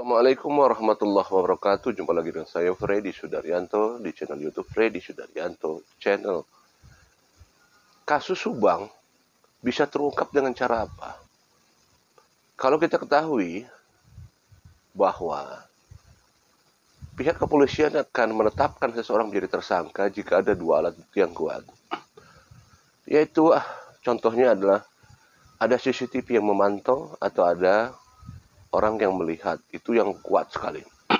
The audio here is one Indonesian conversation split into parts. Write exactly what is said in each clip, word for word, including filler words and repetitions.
Assalamualaikum warahmatullahi wabarakatuh. Jumpa lagi dengan saya Freddy Sudaryanto di channel YouTube Freddy Sudaryanto Channel. Kasus Subang bisa terungkap dengan cara apa? Kalau kita ketahui bahwa pihak kepolisian akan menetapkan seseorang menjadi tersangka jika ada dua alat bukti yang kuat. Yaitu ah, contohnya adalah ada C C T V yang memantau atau ada orang yang melihat, itu yang kuat sekali.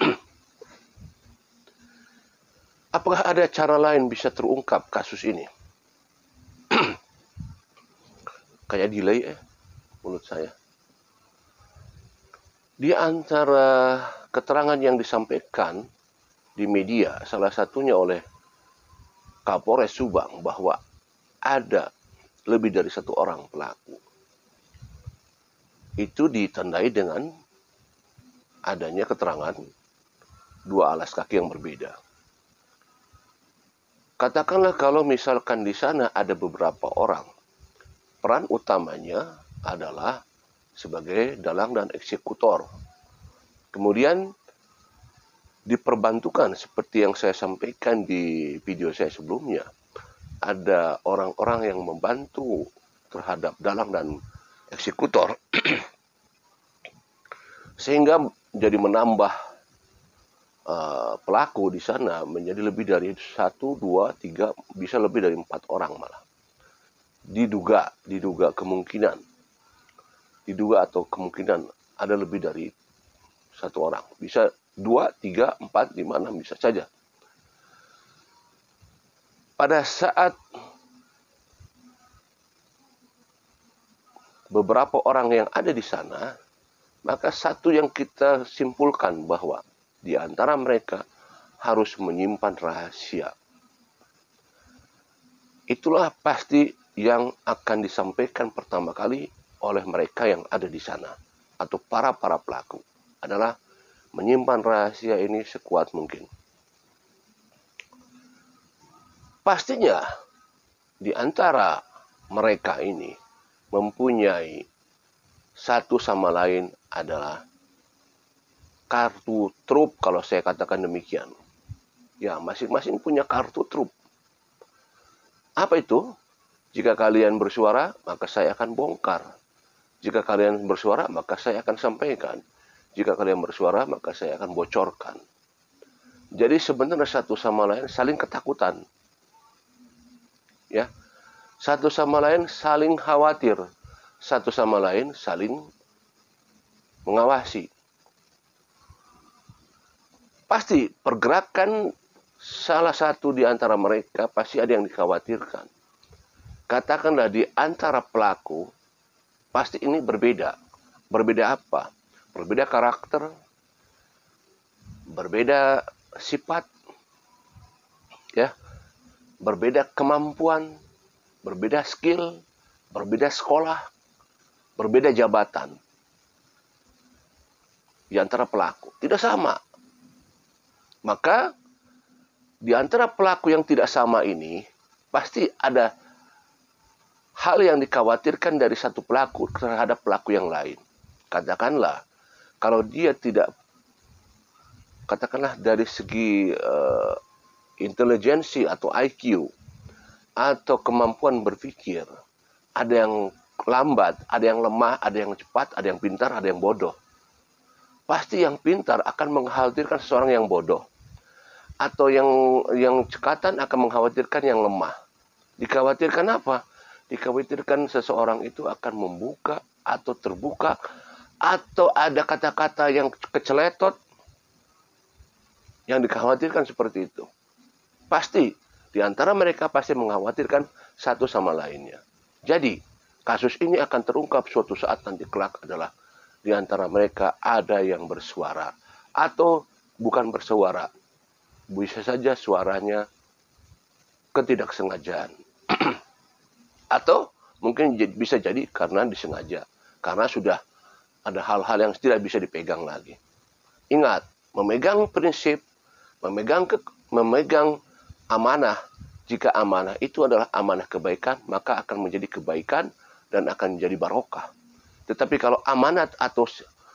Apakah ada cara lain bisa terungkap kasus ini? Kayak delay eh, menurut saya. Di antara keterangan yang disampaikan di media, salah satunya oleh Kapolres Subang, bahwa ada lebih dari satu orang pelaku. Itu ditandai dengan adanya keterangan dua alas kaki yang berbeda. Katakanlah kalau misalkan di sana ada beberapa orang, peran utamanya adalah sebagai dalang dan eksekutor. Kemudian diperbantukan seperti yang saya sampaikan di video saya sebelumnya, ada orang-orang yang membantu terhadap dalang dan eksekutor, sehingga jadi menambah uh, pelaku di sana menjadi lebih dari satu, dua, tiga, bisa lebih dari empat orang malah. Diduga, diduga kemungkinan, diduga atau kemungkinan ada lebih dari satu orang. Bisa dua, tiga, empat, lima, enam, bisa saja. Pada saat beberapa orang yang ada di sana, maka satu yang kita simpulkan bahwa di antara mereka harus menyimpan rahasia. Itulah pasti yang akan disampaikan pertama kali oleh mereka yang ada di sana, atau para-para pelaku, adalah menyimpan rahasia ini sekuat mungkin. Pastinya di antara mereka ini mempunyai satu sama lain adalah kartu truf, kalau saya katakan demikian. Ya, masing-masing punya kartu truf. Apa itu? Jika kalian bersuara, maka saya akan bongkar. Jika kalian bersuara, maka saya akan sampaikan. Jika kalian bersuara, maka saya akan bocorkan. Jadi sebenarnya satu sama lain saling ketakutan. Ya, satu sama lain saling khawatir. Satu sama lain saling mengawasi. Pasti pergerakan salah satu di antara mereka pasti ada yang dikhawatirkan. Katakanlah di antara pelaku, pasti ini berbeda. Berbeda apa? Berbeda karakter, berbeda sifat, ya, berbeda kemampuan, berbeda skill, berbeda sekolah, berbeda jabatan di antara pelaku. Tidak sama. Maka di antara pelaku yang tidak sama ini pasti ada hal yang dikhawatirkan dari satu pelaku terhadap pelaku yang lain. Katakanlah kalau dia tidak, katakanlah dari segi uh, intelijensi atau I Q atau kemampuan berpikir, ada yang lambat, ada yang lemah, ada yang cepat, ada yang pintar, ada yang bodoh. Pasti yang pintar akan mengkhawatirkan seseorang yang bodoh. Atau yang yang cekatan akan mengkhawatirkan yang lemah. Dikhawatirkan apa? Dikhawatirkan seseorang itu akan membuka atau terbuka, atau ada kata-kata yang keceletot, yang dikhawatirkan seperti itu. Pasti, di antara mereka pasti mengkhawatirkan satu sama lainnya. Jadi, kasus ini akan terungkap suatu saat nanti kelak adalah di antara mereka ada yang bersuara. Atau bukan bersuara. Bisa saja suaranya ketidaksengajaan. Atau mungkin bisa jadi karena disengaja. Karena sudah ada hal-hal yang tidak bisa dipegang lagi. Ingat, memegang prinsip, memegang ke, memegang amanah. Jika amanah itu adalah amanah kebaikan, maka akan menjadi kebaikan dan akan menjadi barokah. Tetapi kalau amanat atau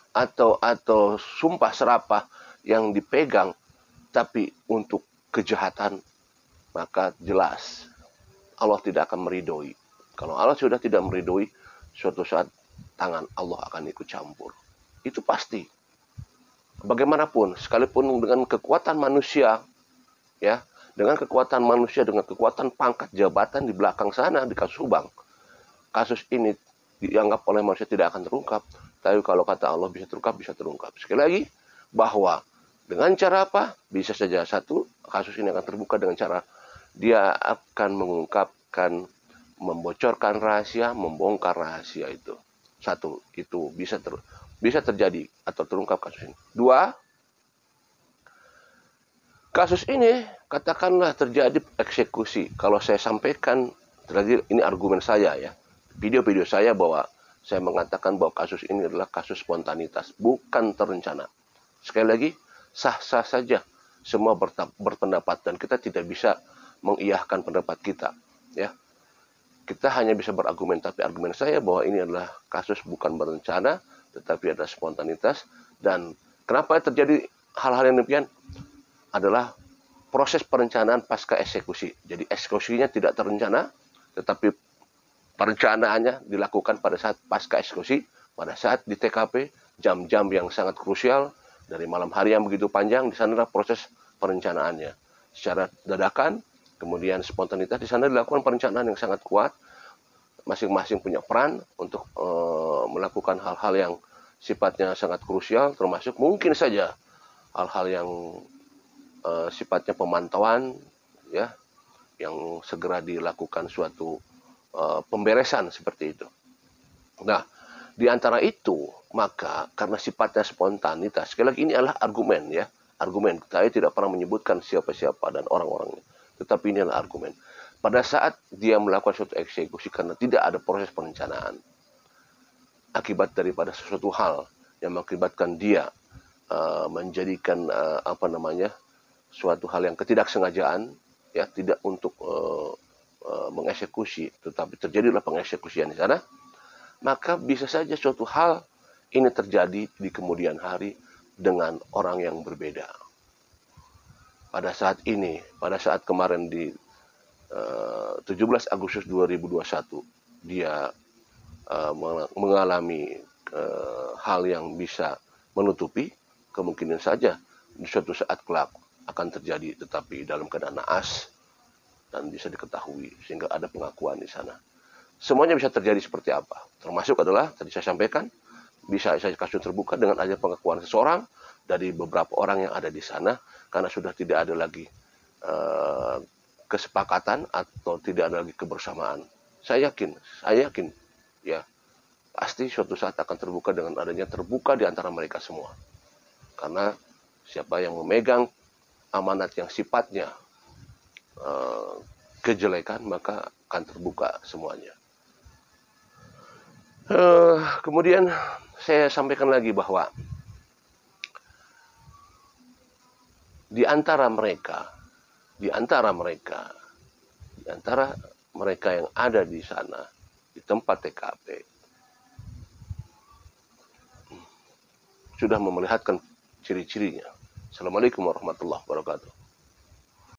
atau atau sumpah serapah yang dipegang tapi untuk kejahatan, maka jelas Allah tidak akan meridhoi. Kalau Allah sudah tidak meridhoi, suatu saat tangan Allah akan ikut campur. Itu pasti. Bagaimanapun, sekalipun dengan kekuatan manusia, ya, dengan kekuatan manusia, dengan kekuatan pangkat jabatan di belakang sana di kasus Subang, kasus ini dianggap oleh manusia tidak akan terungkap. Tapi kalau kata Allah bisa terungkap, bisa terungkap. Sekali lagi, bahwa dengan cara apa? Bisa saja satu, kasus ini akan terbuka dengan cara dia akan mengungkapkan, membocorkan rahasia, membongkar rahasia itu. Satu, itu bisa ter, bisa terjadi atau terungkap kasus ini. Dua, kasus ini katakanlah terjadi eksekusi. Kalau saya sampaikan, terjadi, ini argumen saya ya, video-video saya bahwa saya mengatakan bahwa kasus ini adalah kasus spontanitas, bukan terencana. Sekali lagi, sah-sah saja semua berpendapat dan kita tidak bisa mengiyahkan pendapat kita, ya. Kita hanya bisa berargumen, tapi argumen saya bahwa ini adalah kasus bukan berencana, tetapi ada spontanitas. Dan kenapa terjadi hal-hal yang demikian? Adalah proses perencanaan pasca eksekusi. Jadi eksekusinya tidak terencana, tetapi perencanaannya dilakukan pada saat pasca eksekusi, pada saat di T K P, jam-jam yang sangat krusial, dari malam hari yang begitu panjang, di sanalah proses perencanaannya. Secara dadakan, kemudian spontanitas, di sana dilakukan perencanaan yang sangat kuat, masing-masing punya peran untuk e, melakukan hal-hal yang sifatnya sangat krusial, termasuk mungkin saja hal-hal yang e, sifatnya pemantauan, ya, yang segera dilakukan suatu Uh, pemberesan seperti itu. Nah, di antara itu, maka karena sifatnya spontanitas, sekali lagi ini adalah argumen ya, argumen. Saya tidak pernah menyebutkan siapa-siapa dan orang-orangnya, tetapi ini adalah argumen. Pada saat dia melakukan suatu eksekusi karena tidak ada proses perencanaan, akibat daripada sesuatu hal yang mengakibatkan dia uh, menjadikan uh, apa namanya suatu hal yang ketidaksengajaan, ya, tidak untuk uh, mengeksekusi, tetapi terjadilah pengeksekusian di sana, maka bisa saja suatu hal ini terjadi di kemudian hari dengan orang yang berbeda. Pada saat ini, pada saat kemarin di uh, tujuh belas Agustus dua ribu dua puluh satu, dia uh, mengalami uh, hal yang bisa menutupi, kemungkinan saja di suatu saat kelak akan terjadi, tetapi dalam keadaan naas dan bisa diketahui sehingga ada pengakuan di sana. Semuanya bisa terjadi seperti apa? Termasuk adalah tadi saya sampaikan bisa saja kasus terbuka dengan adanya pengakuan seseorang dari beberapa orang yang ada di sana karena sudah tidak ada lagi uh, kesepakatan atau tidak ada lagi kebersamaan. Saya yakin, saya yakin ya pasti suatu saat akan terbuka dengan adanya terbuka di antara mereka semua. Karena siapa yang memegang amanat yang sifatnya Uh, kejelekan, maka akan terbuka semuanya. Uh, kemudian saya sampaikan lagi bahwa di antara mereka, di antara mereka, di antara mereka yang ada di sana di tempat T K P sudah memelihatkan ciri-cirinya. Assalamualaikum warahmatullahi wabarakatuh.